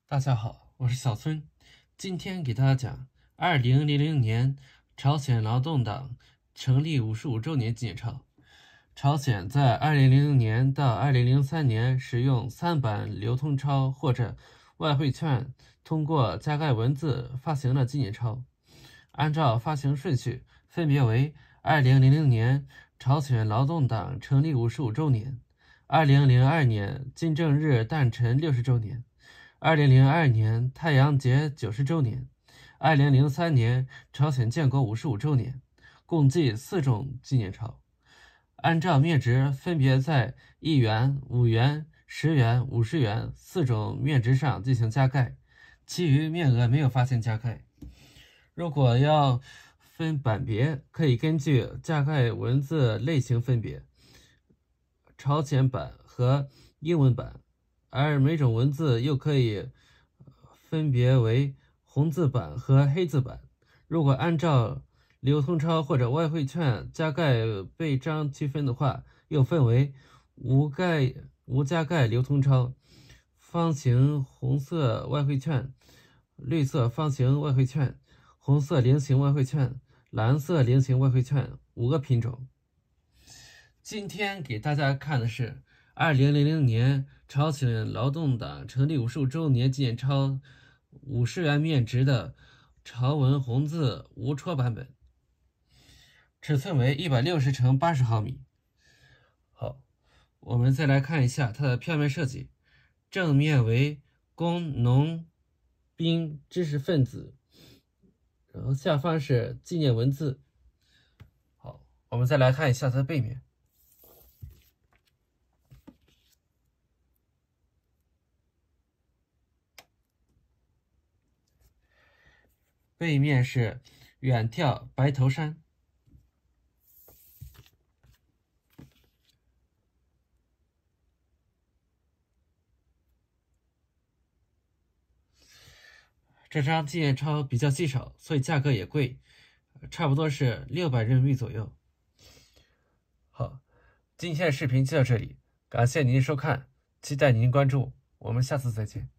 大家好，我是小孙，今天给大家讲2000年朝鲜劳动党成立55周年纪念钞。朝鲜在2000年到2003年使用3版流通钞或者外汇券，通过加盖文字发行了纪念钞。按照发行顺序，分别为2000年朝鲜劳动党成立55周年、2002年金正日诞辰60周年、2002年太阳节90周年、2003年朝鲜建国55周年，共计4种纪念钞。按照面值分别在1元、5元、10元、50元4种面值上进行加盖，其余面额没有发现加盖。如果要分版别，可以根据加盖文字类型分别，朝鲜版和英文版，而每种文字又可以分别为红字版和黑字版。如果按照流通钞或者外汇券加盖背章区分的话，又分为无加盖流通钞、方形红色外汇券、绿色方形外汇券、红色菱形外汇券、蓝色菱形外汇券5个品种。今天给大家看的是2000年朝鲜劳动党成立55周年纪念钞50元面值的朝文红字无戳版本，尺寸为160乘80毫米。好，我们再来看一下它的票面设计，正面为工农兵知识分子，然后下方是纪念文字。好，我们再来看一下它的背面。背面是远眺白头山。这张纪念钞比较稀少，所以价格也贵，差不多是600人民币左右。好，今天的视频就到这里，感谢您的收看，期待您关注，我们下次再见。